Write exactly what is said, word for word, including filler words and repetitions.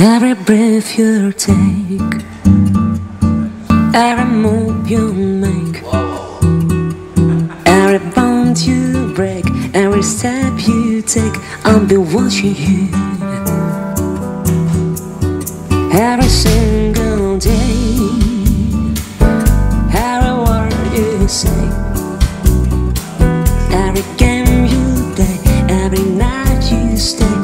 Every breath you take, every move you make, every bond you break, every step you take, I'll be watching you. Every single day, every word you say, every game you play, every night you stay,